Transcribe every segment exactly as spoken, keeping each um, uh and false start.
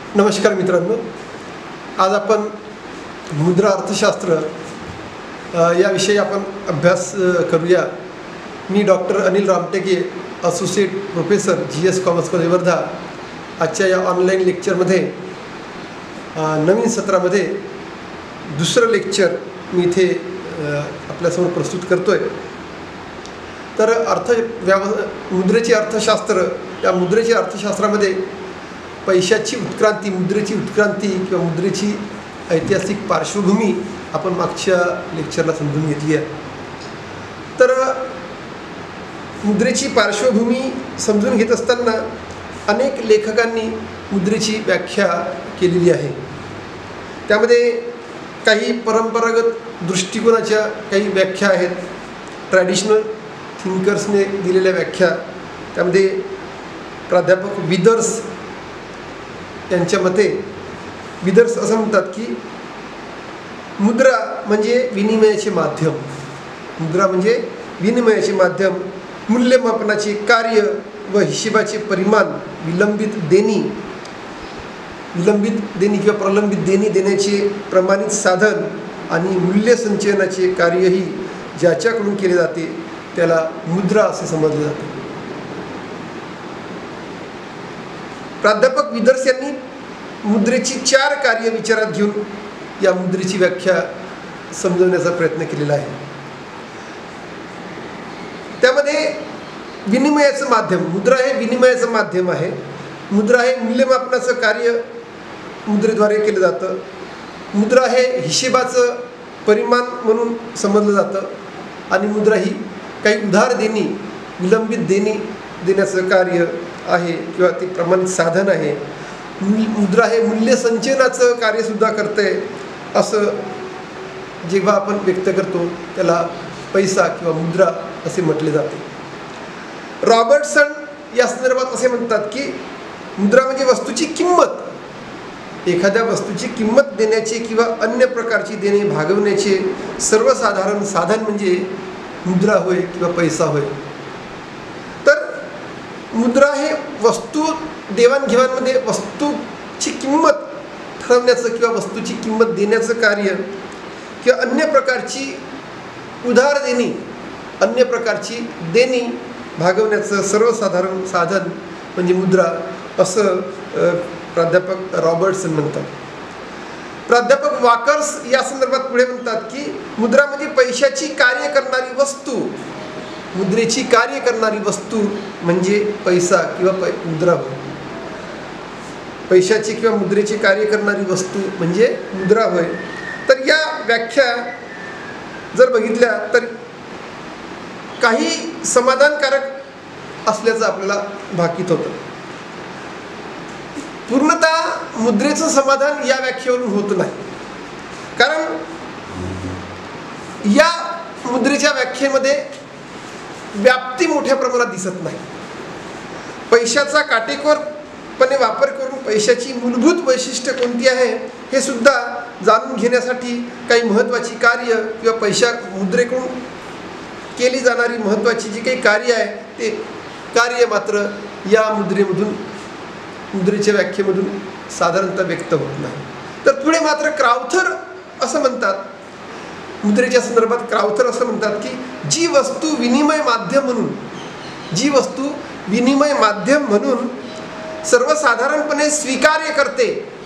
नमस्कार मित्रांनो, आज आपण मुद्रा अर्थशास्त्र याविषयी आपण अभ्यास करूया। मी doctor Anil Ramteke, associate professor G S commerce college Wardha. आजच्या या ऑनलाईन लेक्चरमध्ये नवीन सत्रामध्ये दुसरं लेक्चर मी इथे आपल्यासमोर प्रस्तुत करतो आहे। तर अर्थ व्याव मुद्रेचे अर्थशास्त्र, या मुद्रेच्या अर्थशास्त्रामध्ये पैशाची उत्क्रांती, मुद्रेची उत्क्रांती किंवा मुद्रेची ऐतिहासिक पार्श्वभूमी आपण मागच्या लेक्चरला समजून घेतली आहे। तर मुद्रेची पार्श्वभूमी समजून घेत असताना अनेक लेखकांनी मुद्रेची व्याख्या केलेली आहे। त्यामध्ये काही परंपरागत दृष्टिकोनाच्या काही व्याख्या आहेत, ट्रॅडिशनल थिंकर्सने दिलेल्या व्याख्या। त्यामध्ये प्राध्यापक विदर्स यांच्या मते, विदर्स असं म्हणतात की मुद्रा म्हणजे विनिमयाचे माध्यम, मुद्रा म्हणजे विनिमयाचे माध्यम, मूल्यमापनाचे कार्य व हिशेबाचे परिमाण, विलंबित देणी विलंबित देणी किंवा प्रलंबित देणी देण्याचे प्रमाणित साधन आणि मूल्य संचयनाचे कार्यही ज्याच्याकडून केले जाते त्याला मुद्रा असे समजले जाते। प्राध्यापक विदर्स यांनी मुद्रेची चार कार्य विचारात घेऊन या मुद्रेची व्याख्या समजवण्याचा प्रयत्न केलेला आहे। त्यामध्ये विनिमयाचं माध्यम, मुद्रा हे विनिमयाचं माध्यम आहे। मुद्रा हे मूल्यमापनाचं कार्य मुद्रेद्वारे केलं जातं। मुद्रा हे हिशेबाचं परिमाण म्हणून समजलं जातं आणि मुद्रा ही काही उधार देणी, विलंबित देणी देण्याचं कार्य आहे किंवा ते प्रमाणित साधन आहे। मुद्रा हे मूल्य संचयनाचं कार्यसुद्धा करते, असं जेव्हा आपण व्यक्त करतो त्याला पैसा किंवा मुद्रा असे म्हटले जाते। रॉबर्टसन या संदर्भात असे म्हणतात की मुद्रा म्हणजे वस्तूची किंमत, एखाद्या वस्तूची किंमत देण्याचे किंवा अन्य प्रकारची देणे भागवण्याचे सर्वसाधारण साधन म्हणजे मुद्रा होय किंवा पैसा होय। तर मुद्रा हे वस्तू देवाणघेवाणमध्ये वस्तूची किंमत ठरवण्याचं किंवा वस्तूची किंमत देण्याचं कार्य किंवा अन्य प्रकारची उधार देणी, अन्य प्रकारची देणी भागवण्याचं सर्वसाधारण साधन म्हणजे मुद्रा, असं प्राध्यापक रॉबर्टसन म्हणतात। प्राध्यापक वॉकर्स या संदर्भात पुढे म्हणतात की मुद्रा म्हणजे पैशाची कार्य करणारी वस्तू, मुद्रेची कार्य करणारी वस्तू म्हणजे पैसा किंवा पै मुद्रा होय। पैशाची किंवा मुद्रेची कार्य करणारी वस्तू म्हणजे मुद्रा होय। तर या व्याख्या जर बघितल्या तर काही समाधानकारक असल्याचं आपल्याला भाकीत होतं। पूर्णतः मुद्रेचं समाधान या व्याख्येवरून होत नाही, कारण या मुद्रेच्या व्याख्येमध्ये व्याप्ती मोठ्या प्रमाणात दिसत नाही। पैशाचा काटेकोरपणे वापर करून पैशाची मूलभूत वैशिष्ट्ये कोणती आहे हे सुद्धा जाणून घेण्यासाठी काही महत्त्वाची कार्य किंवा पैशा मुद्रेकडून केली जाणारी महत्त्वाची जी काही कार्य आहे ते कार्य मात्र या मुद्रेमधून, मुद्रेच्या व्याख्येमधून साधारणतः व्यक्त होत नाही। तर पुढे मात्र क्राउथर असं म्हणतात, मुद्रेच्या संदर्भात क्राउथर असं म्हणतात की जी वस्तू विनिमय माध्यम म्हणून, जी वस्तू विनिमय माध्यम म्हणून सर्वसाधारणपणे स्वीकार्य करते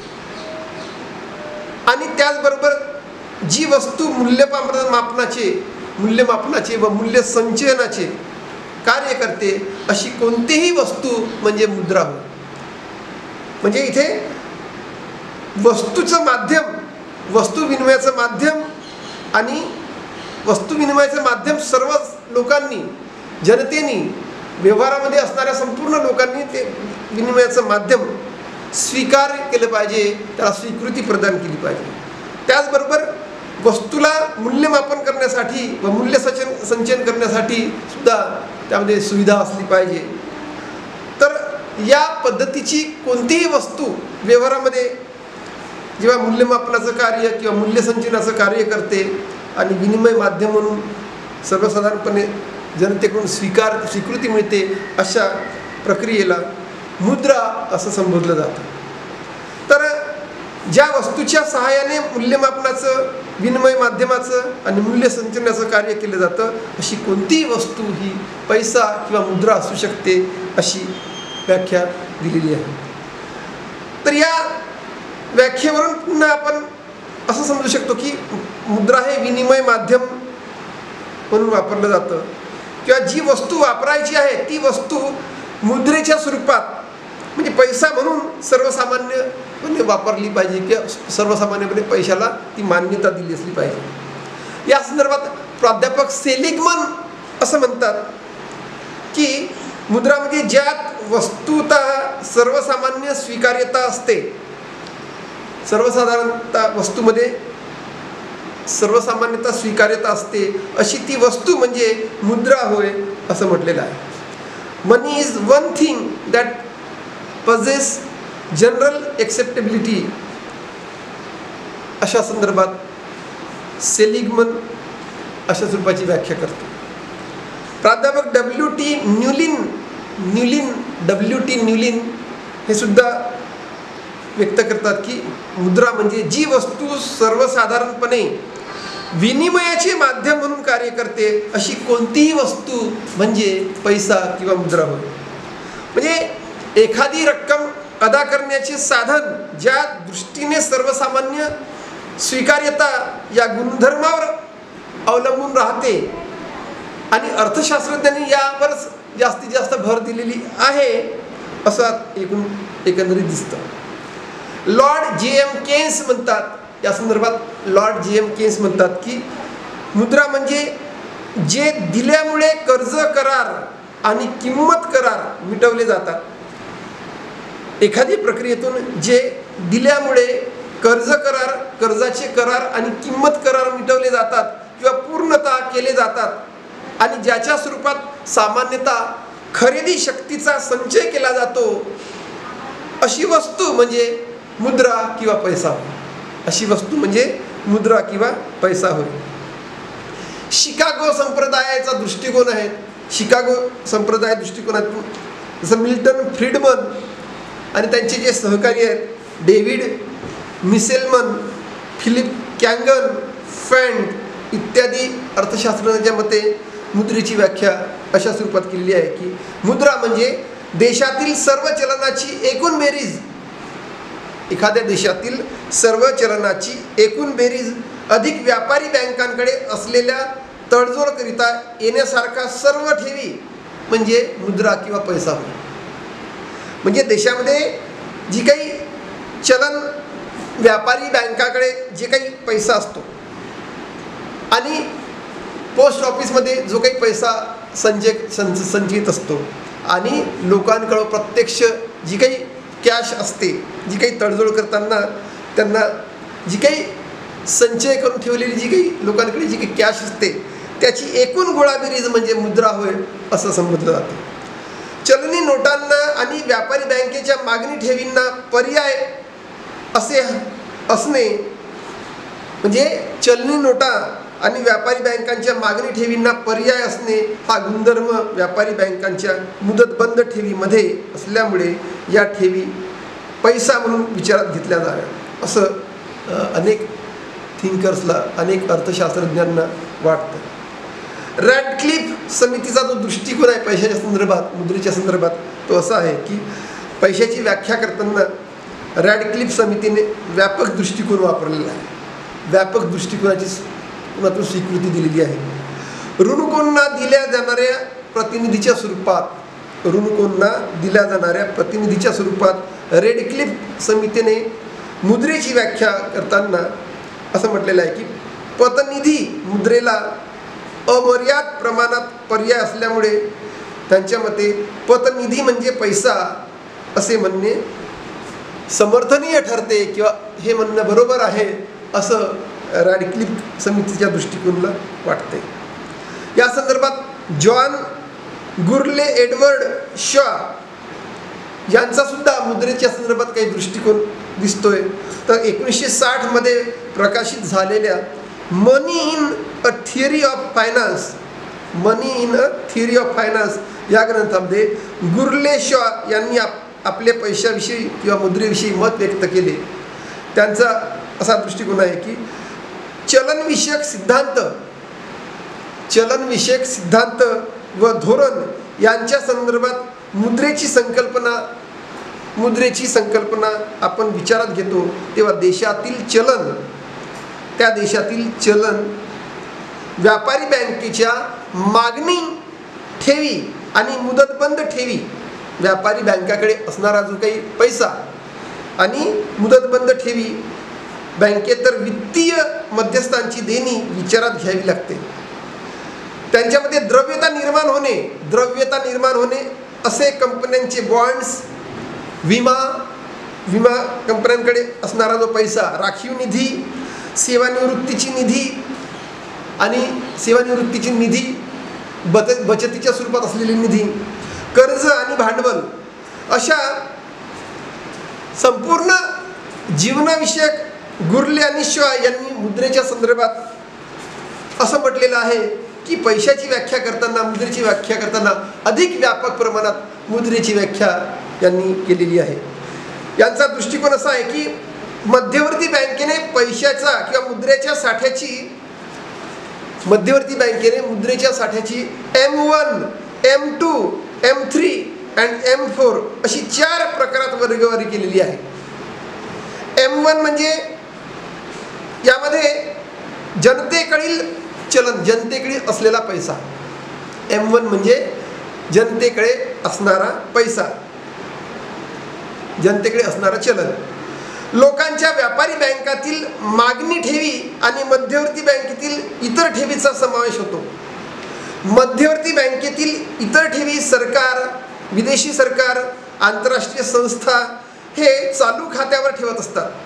आणि त्याचबरोबर जी वस्तू मूल्यमापनाचे मूल्यमापनाचे व मूल्य संचयनाचे कार्य करते अशी कोणतीही वस्तू म्हणजे मुद्रा होय। म्हणजे इथे वस्तूचं माध्यम, वस्तू विनिमयाचं माध्यम आणि वस्तू विनिमयाचं माध्यम सर्व लोकांनी, जनतेने, व्यवहारामध्ये असणाऱ्या संपूर्ण लोकांनी ते विनिमयाचं माध्यम स्वीकार केलं पाहिजे, त्याला स्वीकृती प्रदान केली पाहिजे। त्याचबरोबर वस्तूला मूल्यमापन करण्यासाठी व मूल्य संचयन संचयन करण्यासाठी सुद्धा त्यामध्ये सुविधा असली पाहिजे। तर या पद्धतीची कोणतीही वस्तू व्यवहारामध्ये जेव्हा मूल्यमापनाचं कार्य किंवा मूल्य संचयनाचं कार्य करते आणि विनिमय माध्यम म्हणून सर्वसाधारणपणे जनतेकडून स्वीकार स्वीकृती मिळते, अशा प्रक्रियेला मुद्रा असं संबोधलं जातं। तर ज्या वस्तूच्या सहाय्याने मूल्यमापनाचं, विनिमय माध्यमाचं आणि मूल्य संचरणाचं कार्य केलं जातं अशी कोणतीही वस्तू ही पैसा किंवा मुद्रा असू शकते अशी व्याख्या दिलेली आहे. तर या व्याख्येवरून पुन्हा आपण असं समजू शकतो की मुद्रा हे विनिमय माध्यम म्हणून वापरलं जातं, किंवा जी वस्तू वापरायची आहे ती वस्तू मुद्रेच्या स्वरूपात म्हणजे पैसा म्हणून सर्वसामान्यपणे वापरली पाहिजे, किंवा सर्वसामान्यपणे पैशाला ती मान्यता दिली असली पाहिजे. या संदर्भात प्राध्यापक सेलिगमन असं म्हणतात की मुद्रा म्हणजे ज्यात वस्तुतः सर्वसामान्य स्वीकार्यता असते, सर्वसाधारणता वस्तूमध्ये सर्वसामान्यता स्वीकार्यता असते अशी ती वस्तू म्हणजे मुद्रा होय असं म्हटलेलं आहे. Money is one thing that possess general acceptability अशा संदर्भात सेलिगमन अशा स्वरूपाची व्याख्या करतो. प्राध्यापक W T Newlin Newlin W T Newlin हे सुद्धा व्यक्त करतात की मुद्रा म्हणजे जी वस्तू सर्वसाधारणपणे विनिमयाचे माध्यम म्हणून कार्य करते अशी कोणतीही वस्तू म्हणजे पैसा किंवा मुद्रा होय. म्हणजे एखादी रक्कम अदा करण्याचे साधन ज्या दृष्टीने सर्वसामान्य स्वीकार्यता या गुणधर्मावर अवलंबून राहते आणि अर्थशास्त्रज्ञांनी यावरच जास्तीत जास्त भर दिलेली आहे असं एकूण एकंदरीत दिसतं. लॉर्ड जे एम केन्स म्हणतात या संदर्भात लॉर्ड जे एम केन्स म्हणतात की मुद्रा म्हणजे जे दिल्यामुळे कर्ज करार आणि किंमत करार मिटवले जातात. एखादी प्रक्रियेतून जे दिल्यामुळे कर्ज करार, कर्जाचे करार आणि किंमत करार मिटवले जातात किंवा पूर्णतः केले जातात आणि ज्याच्या स्वरूपात सामान्यतः खरेदी शक्तीचा संचय केला जातो अशी वस्तू म्हणजे मुद्रा किंवा पैसा होय. अशी वस्तू म्हणजे मुद्रा किंवा पैसा होय. शिकागो संप्रदायाचा दृष्टिकोन आहे. शिकागो संप्रदाय दृष्टिकोनातून जसं मिल्टन फ्रीडमन आणि त्यांचे जे सहकारी आहेत डेव्हिड मिसेलमन, फिलिप कॅंगन, फँड इत्यादी अर्थशास्त्रज्ञांच्या मते मुद्रेची व्याख्या अशा स्वरूपात केलेली आहे की मुद्रा म्हणजे देशातील सर्व चलनाची एकूण बेरीज, एखाद्या देशातील सर्व चलनाची एकूण बेरीज अधिक व्यापारी बँकांकडे असलेल्या तडजोडकरिता येण्यासारखा सर्व ठेवी म्हणजे मुद्रा किंवा पैसा होय. म्हणजे देशामध्ये जी काही चलन व्यापारी बँकाकडे जे काही पैसा असतो आणि पोस्ट ऑफिसमध्ये जो काही पैसा संचय संच संचित असतो आणि लोकांकडं प्रत्यक्ष जी काही कॅश असते, जी काही तडजोड करताना त्यांना जी काही संचय करून ठेवलेली जी काही लोकांकडे जी काही कॅश असते त्याची एकूण गोळाबेरीज म्हणजे मुद्रा होय असं समजलं जातं. चलनी नोटांना आणि व्यापारी बँकेच्या मागणी ठेवींना पर्याय असे असणे म्हणजे चलनी नोटा आणि व्यापारी बँकांच्या मागणी ठेवींना पर्याय असणे हा गुणधर्म व्यापारी बँकांच्या मुदतबंद ठेवीमध्ये असल्यामुळे या ठेवी पैसा म्हणून विचारात घेतल्या जाव्या असं अनेक थिंकर्सला, अनेक अर्थशास्त्रज्ञांना वाटतं. रॅडक्लिफ समितीचा जो दृष्टिकोन आहे पैशाच्या संदर्भात, मुद्रेच्या संदर्भात, तो असा आहे की पैशाची व्याख्या करताना रॅडक्लिफ समितीने व्यापक दृष्टिकोन वापरलेला आहे. व्यापक दृष्टिकोनाची मात्र स्वीकृती दिलेली आहे. ऋणकोंना दिल्या जाणाऱ्या प्रतिनिधीच्या स्वरूपात ऋणकोंना दिल्या जाणाऱ्या प्रतिनिधीच्या स्वरूपात रॅडक्लिफ समितीने मुद्रेची व्याख्या करताना असं म्हटलेलं आहे की पतनिधी मुद्रेला अमर्याद प्रमाणात पर्याय असल्यामुळे त्यांच्या मते पतनिधी म्हणजे पैसा असे म्हणणे समर्थनीय ठरते किंवा हे म्हणणं बरोबर आहे असं रॅडक्लिफ समितीच्या दृष्टिकोनाला वाटते. या संदर्भात जॉन गुर्ले एडवर्ड शॉ यांचा सुद्धा मुद्रेच्या संदर्भात काही दृष्टिकोन दिसतोय. तर एकोणीसशे साठमध्ये प्रकाशित झालेल्या money in a theory of finance money in a theory of finance या ग्रंथामध्ये गुर्ले शॉ यांनी आप आपल्या पैशाविषयी किंवा मुद्रेविषयी मत व्यक्त केले. त्यांचा असा दृष्टिकोन आहे की चलनविषयक सिद्धांत चलनविषयक सिद्धांत व धोरण यांच्या संदर्भात मुद्रेची संकल्पना मुद्रेची संकल्पना आपण विचारात घेतो तेव्हा देशातील चलन त्या देशातील चलन व्यापारी बँकेच्या मागणी ठेवी आणि मुदतबंद ठेवी व्यापारी बँकाकडे असणारा जो काही पैसा आणि मुदतबंद ठेवी बँकेतर वित्तीय मध्यस्थांची देणी विचारात घ्यावी लागते. त्यांच्यामध्ये द्रव्यता निर्माण होणे द्रव्यता निर्माण होणे असे कंपन्यांचे बॉन्ड्स विमा विमा कंपन्यांकडे असणारा जो पैसा राखीव निधी सेवानिवृत्तीची निधी आणि सेवानिवृत्तीची निधी बचत बचतीच्या स्वरूपात असलेली निधी कर्ज आणि भांडवल अशा संपूर्ण जीवनाविषयक गुर्ले आणि शॉ यांनी मुद्रेच्या संदर्भात असं म्हटलेलं आहे की पैशाची व्याख्या करताना मुद्रेची व्याख्या करताना अधिक व्यापक प्रमाणात मुद्रेची व्याख्या यांनी केलेली आहे. यांचा दृष्टिकोन असा आहे की मध्यवर्ती बँकेने पैशाचा किंवा मुद्रेच्या साठ्याची मध्यवर्ती बँकेने मुद्रेच्या साठ्याची M one M two M three and M four अशी चार प्रकारात वर्गवारी केलेली आहे. एम वन म्हणजे यामध्ये जनतेकडील चलन जनतेकडे असलेला पैसा एम वन म्हणजे जनतेकडे असणारा पैसा जनतेकडे असणारं चलन. लोकांच्या व्यापारी बँकातील मागणी ठेवी आणि मध्यवर्ती बँकेतील इतर ठेवीचा समावेश होतो. मध्यवर्ती बँकेतील इतर ठेवी सरकार विदेशी सरकार आंतरराष्ट्रीय संस्था हे चालू खात्यावर ठेवत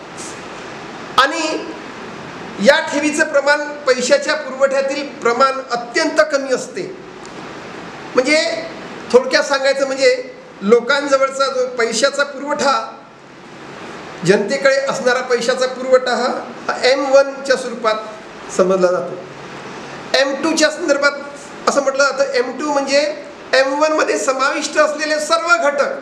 असतात आणि या ठेवीचं प्रमाण पैशाच्या पुरवठ्यातील प्रमाण अत्यंत कमी असते. म्हणजे थोडक्यात सांगायचं म्हणजे लोकांजवळचा जो पैशाचा पुरवठा जनतेकडे असणारा पैशाचा पुरवठा हा एम वनच्या स्वरूपात समजला जातो. एम टूच्या संदर्भात असं म्हटलं जातं एम टू म्हणजे एम वनमध्ये समाविष्ट असलेले सर्व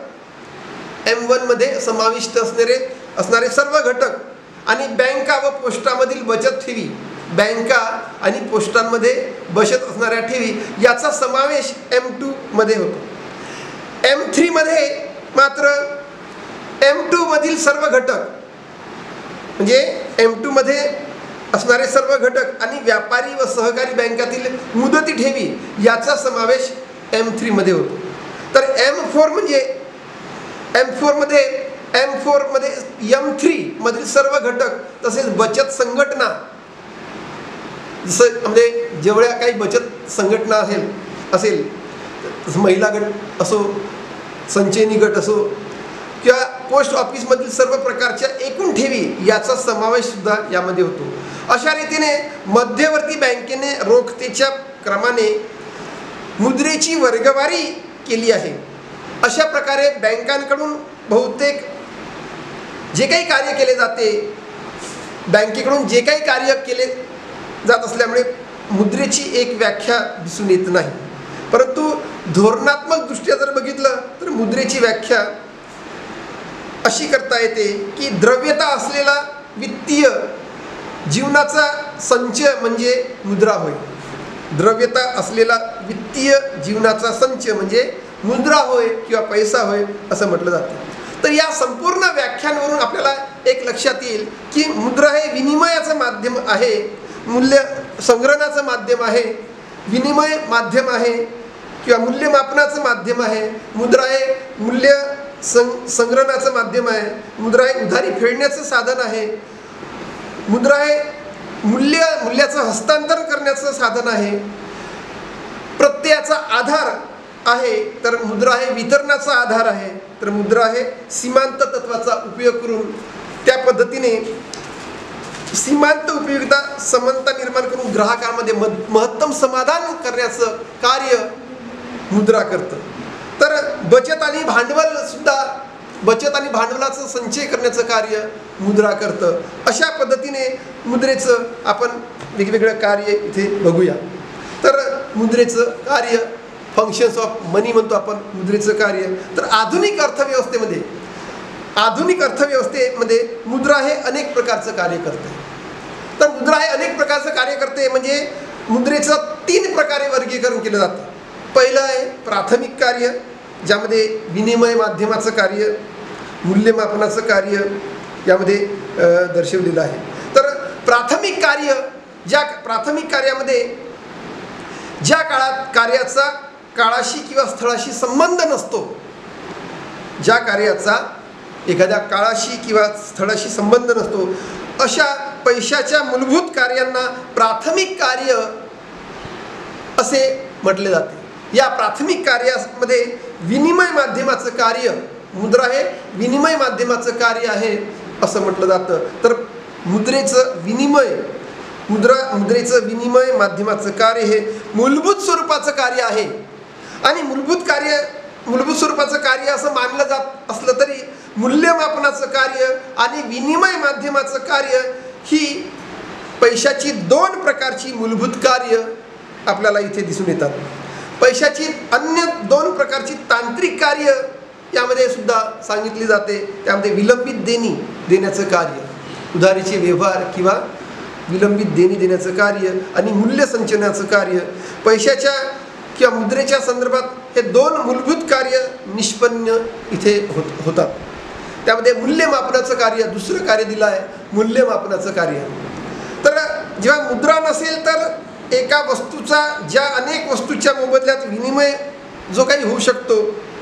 घटक एम वनमध्ये समाविष्ट असणारे असणारे सर्व घटक आणि बँका व पोस्टामधील बचत ठेवी बँका आणि पोस्टांमध्ये बचत असणाऱ्या ठेवी याचा समावेश एम टू मध्ये होतो. एम थ्री मध्ये मात्र एम टू मधील सर्व घटक म्हणजे एम टू मध्ये असणारे सर्व घटक आणि व्यापारी व सहकारी बँकातील मुदती ठेवी याचा समावेश एम थ्री मध्ये होतो. तर एम फोर म्हणजे एम फोर मध्ये एम फोर मध्ये एम थ्री मधील सर्व घटक तसेच बचत संघटना जसं म्हणजे जेवढ्या काही बचत संघटना असेल असेल महिला गट असो संचयनी गट असो किंवा पोस्ट ऑफिसमधील सर्व प्रकारच्या एकूण ठेवी याचा समावेश सुद्धा यामध्ये होतो. अशा रीतीने मध्यवर्ती बँकेने रोखतेच्या क्रमाने मुद्रेची वर्गवारी केली आहे. अशा प्रकारे बँकांकडून बहुतेक जे काही कार्य केले जाते बँकेकडून जे काही कार्य केले जात असल्यामुळे मुद्रेची एक व्याख्या दिसून येत नाही. परंतु धोरणात्मक दृष्ट्या जर बघितलं तर मुद्रेची व्याख्या अशी करता येते की द्रव्यता असलेला वित्तीय जीवनाचा संच म्हणजे मुद्रा होय. द्रव्यता असलेला वित्तीय जीवनाचा संच म्हणजे मुद्रा होय किंवा पैसा होय असं म्हटलं जातं. तर या संपूर्ण व्याख्यांवरून आपल्याला एक लक्षात येईल की मुद्रा हे विनिमयाचं माध्यम आहे, मूल्य संग्रहणाचं माध्यम आहे, विनिमय माध्यम आहे किंवा मूल्यमापनाचं माध्यम आहे. मुद्रा हे मूल्य सं संग्रहणाचं माध्यम आहे. मुद्रा हे उधारी फेडण्याचं साधन आहे. मुद्रा हे मूल्य मूल्याचं हस्तांतरण करण्याचं साधन आहे. प्रत्ययाचा आधार आहे तर मुद्रा हे वितरणाचा आधार आहे. तर मुद्रा हे सीमांत तत्वाचा उपयोग करून त्या पद्धतीने सीमांत उपयोगिता समानता निर्माण करून ग्राहकांमध्ये महत्तम समाधान करण्याचं कार्य मुद्रा करतं. तर बचत आणि भांडवल सुद्धा बचत आणि भांडवलाचं संचय करण्याचं कार्य मुद्रा करतं. अशा पद्धतीने मुद्रेचं आपण वेगवेगळं कार्य इथे बघूया. तर मुद्रेचं कार्य फंक्शन्स ऑफ मनी म्हणतो आपण मुद्रेचं कार्य. तर आधुनिक अर्थव्यवस्थेमध्ये आधुनिक अर्थव्यवस्थेमध्ये मुद्रा हे अनेक प्रकारचं कार्य करते. तर मुद्रा हे अनेक प्रकारचं कार्य करते म्हणजे मुद्रेचं तीन प्रकारे वर्गीकरण केलं जातं. पहिलं आहे प्राथमिक कार्य, ज्यामध्ये विनिमय माध्यमाचं कार्य, मूल्यमापनाचं कार्य यामध्ये दर्शवलेलं आहे. तर प्राथमिक कार्य, ज्या प्राथमिक कार्यामध्ये ज्या काळात कार्याचा काळाशी किंवा स्थळाशी संबंध नसतो, ज्या कार्याचा एखाद्या काळाशी किंवा स्थळाशी संबंध नसतो, अशा पैशाच्या मूलभूत कार्यांना प्राथमिक कार्य असे म्हटले जाते. या प्राथमिक कार्यामध्ये विनिमय माध्यमाचं कार्य, मुद्रा हे विनिमय माध्यमाचं कार्य आहे असं म्हटलं जातं. तर मुद्रेचं विनिमय मुद्रा मुद्रेचं विनिमय माध्यमाचं कार्य हे मूलभूत स्वरूपाचं कार्य आहे. आणि मूलभूत कार्य मूलभूत स्वरूपाचं कार्य असं मानलं जात असलं तरी मूल्यमापनाचं कार्य आणि विनिमय माध्यमाचं कार्य ही पैशाची दोन प्रकारची मूलभूत कार्य आपल्याला इथे दिसून येतात. पैशाची अन्य दोन प्रकारची तांत्रिक कार्य यामध्ये सुद्धा सांगितली जाते. त्यामध्ये विलंबित देणी देण्याचं कार्य, उधारीचे व्यवहार किंवा विलंबित देणी देण्याचं कार्य आणि मूल्य संचयनाचं कार्य, पैशाच्या किंवा मुद्रेच्या संदर्भात हे दोन मूलभूत कार्य निष्पन्न इथे होत होतात. त्यामध्ये मूल्यमापनाचं कार्य दुसरं कार्य दिलं आहे, मूल्यमापनाचं कार्य. तर जेव्हा मुद्रा नसेल तर एका वस्तूचा ज्या अनेक वस्तूच्या मोबदल्यात विनिमय जो काही होऊ शकतो,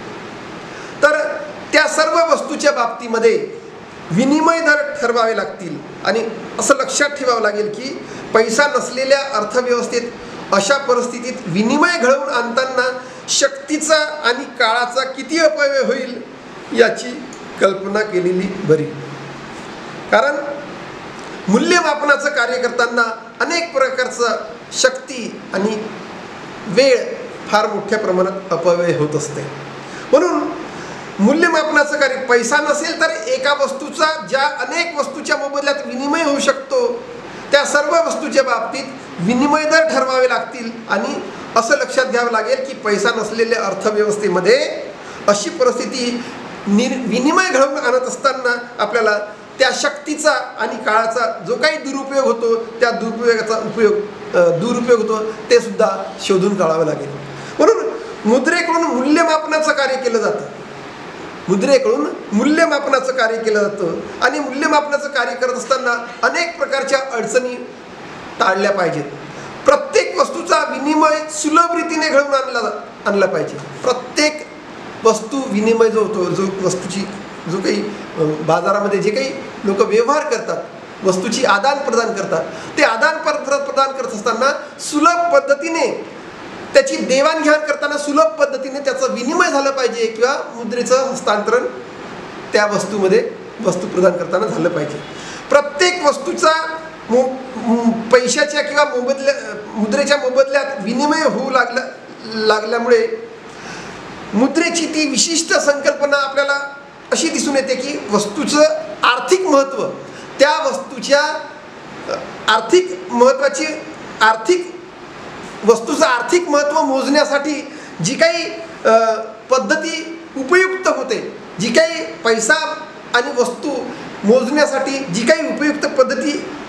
तर त्या सर्व वस्तूच्या बाबतीमध्ये विनिमय दर ठरवावे लागतील. आणि असं लक्षात ठेवावं लागेल की पैसा नसलेल्या अर्थव्यवस्थेत अशा परिस्थितीत विनिमय घडवून आणताना शक्तीचा आणि काळाचा किती अपव्यय होईल याची कल्पना केलेली बरी. कारण मूल्यमापनाचं कार्य करताना अनेक प्रकारचा शक्ती आणि वेळ फार मोठ्या प्रमाणात अपव्यय होत असते. म्हणून मूल्यमापनाचं कार्य, पैसा नसेल तर एका वस्तूचा ज्या अनेक वस्तूच्या मोबदल्यात विनिमय होऊ शकतो त्या सर्व वस्तूच्या बाबतीत विनिमय दर ठरवावे लागतील. आणि असं लक्षात घ्यावं लागेल की पैसा नसलेल्या अर्थव्यवस्थेमध्ये अशी परिस्थिती निर् विनिमय घडवून आणत असताना आपल्याला त्या शक्तीचा आणि काळाचा जो काही दुरुपयोग होतो त्या दुरुपयोगाचा उपयोग दुरुपयोग होतो ते सुद्धा शोधून काढावं लागेल. म्हणून मुद्रेकडून मूल्यमापनाचं कार्य केलं जातं मुद्रेकडून मूल्यमापनाचं कार्य केलं जातं. आणि मूल्यमापनाचं कार्य करत असताना अनेक प्रकारच्या अडचणी टाळल्या पाहिजेत. प्रत्येक वस्तूचा विनिमय सुलभ रीतीने घडवून आणला आणला पाहिजे. प्रत्येक वस्तू विनिमय जो होतो, जो वस्तूची जो काही बाजारामध्ये जे काही लोक व्यवहार करतात, वस्तूची आदान प्रदान करतात, ते आदान प्रदान करत असताना सुलभ पद्धतीने त्याची देवाणघेवाण करताना सुलभ पद्धतीने त्याचं विनिमय झालं पाहिजे किंवा मुद्रेचं हस्तांतरण त्या वस्तूमध्ये वस्तू प्रदान करताना झालं पाहिजे. प्रत्येक वस्तूचा मो पैशाच्या किंवा मोबदल्या मुद्रेच्या मोबदल्यात विनिमय होऊ लागला लागल्यामुळे मुद्रेची ती विशिष्ट संकल्पना आपल्याला अशी दिसून येते की वस्तूचं आर्थिक महत्त्व, त्या वस्तूच्या आर्थिक महत्त्वाची आर्थिक वस्तूचं आर्थिक महत्त्व मोजण्यासाठी जी काही पद्धती उपयुक्त होते, जी काही पैसा आणि वस्तू मोजण्यासाठी जी काही उपयुक्त पद्धती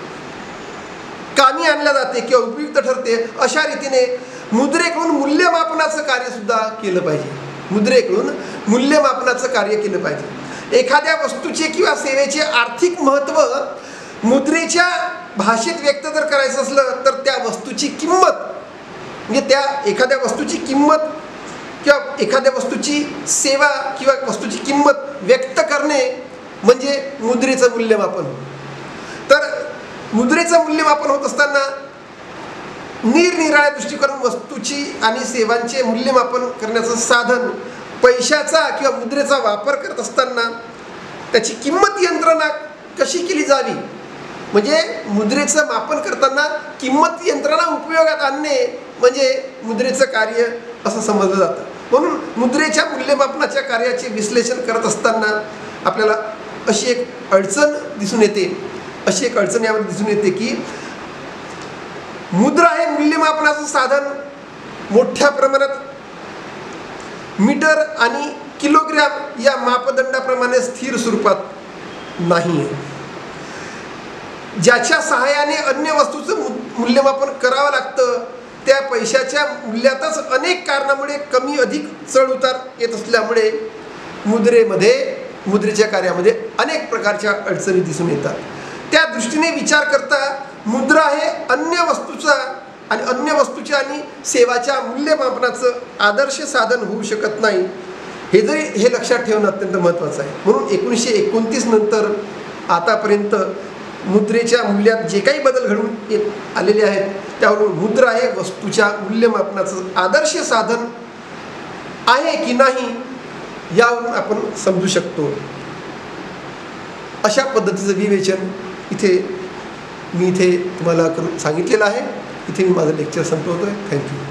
कामी आणल्या जाते किंवा उपयुक्त ठरते, अशा रीतीने मुद्रेकडून मूल्यमापनाचं कार्यसुद्धा केलं पाहिजे. मुद्रेकडून मूल्यमापनाचं कार्य केलं पाहिजे. एखाद्या वस्तूचे किंवा सेवेचे आर्थिक महत्त्व मुद्रेच्या भाषेत व्यक्त जर करायचं असलं तर त्या वस्तूची किंमत म्हणजे त्या एखाद्या वस्तूची किंमत किंवा एखाद्या वस्तूची सेवा किंवा वस्तूची किंमत व्यक्त करणे म्हणजे मुद्रेचं मूल्यमापन. तर मुद्रेचं मूल्यमापन होत असताना निरनिराळ्या दृष्टिकोनातून वस्तूची आणि सेवांचे मूल्यमापन करण्याचं साधन पैशाचा किंवा मुद्रेचा वापर करत असताना त्याची किंमत यंत्रणा कशी केली जावी, म्हणजे मुद्रेचं मापन करताना किंमत यंत्रणा उपयोगात आणणे म्हणजे मुद्रेचं कार्य असं समजलं जातं. म्हणून मुद्रेच्या मूल्यमापनाच्या कार्याचे विश्लेषण करत असताना आपल्याला अशी एक अडचण दिसून येते अशी एक अडचण यामध्ये दिसून येते की मुद्रा हे मूल्यमापनाचं साधन मोठ्या प्रमाणात मीटर आणि किलोग्रॅम या मापदंडाप्रमाणे स्थिर स्वरूपात नाही आहे. ज्याच्या सहाय्याने अन्य वस्तूचं मूल्यमापन करावं लागतं त्या पैशाच्या मूल्यातच अनेक कारणामुळे कमी अधिक चढ उतार येत असल्यामुळे मुद्रेमध्ये मुद्रेच्या कार्यामध्ये अनेक प्रकारच्या अडचणी दिसून येतात. त्या दृष्टीने विचार करता मुद्रा हे अन्य वस्तूचा आणि अन्य वस्तूच्या आणि सेवाच्या मूल्यमापनाचं आदर्श साधन होऊ शकत नाही. हे जरी हे लक्षात ठेवणं अत्यंत महत्त्वाचं आहे. म्हणून एकोणीसशे एकोणतीस नंतर आतापर्यंत मुद्रेच्या मूल्यात जे काही बदल घडून येत आलेले आहेत त्यावरून मुद्रा हे वस्तूच्या मूल्यमापनाचं आदर्श साधन आहे की नाही यावरून आपण समजू शकतो. अशा पद्धतीचं विवेचन इथे मी इथे तुम्हाला करून सांगितलेलं आहे. इथे मी माझं लेक्चर संपवतोय. थँक्यू.